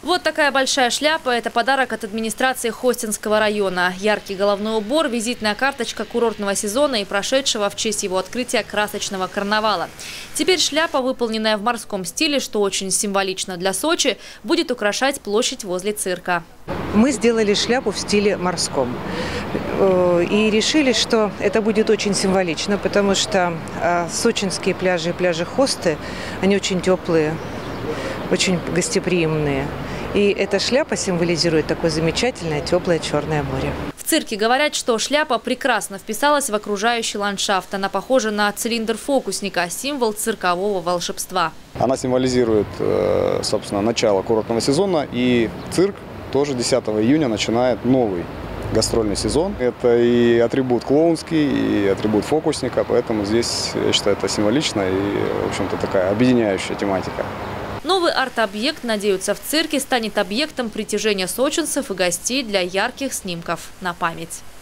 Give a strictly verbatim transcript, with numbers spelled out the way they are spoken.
Вот такая большая шляпа – это подарок от администрации Хостинского района. Яркий головной убор – визитная карточка курортного сезона и прошедшего в честь его открытия красочного карнавала. Теперь шляпа, выполненная в морском стиле, что очень символично для Сочи, будет украшать площадь возле цирка. Мы сделали шляпу в стиле морском. И решили, что это будет очень символично, потому что сочинские пляжи и пляжи Хосты, они очень теплые, очень гостеприимные. И эта шляпа символизирует такое замечательное, теплое Черное море. В цирке говорят, что шляпа прекрасно вписалась в окружающий ландшафт. Она похожа на цилиндр фокусника, символ циркового волшебства. Она символизирует, собственно, начало курортного сезона. И цирк тоже десятого июня начинает новый гастрольный сезон. Это и атрибут клоунский, и атрибут фокусника. Поэтому здесь, я считаю, это символично и, в общем-то, такая объединяющая тематика. Новый арт-объект, надеются, в цирке станет объектом притяжения сочинцев и гостей для ярких снимков на память.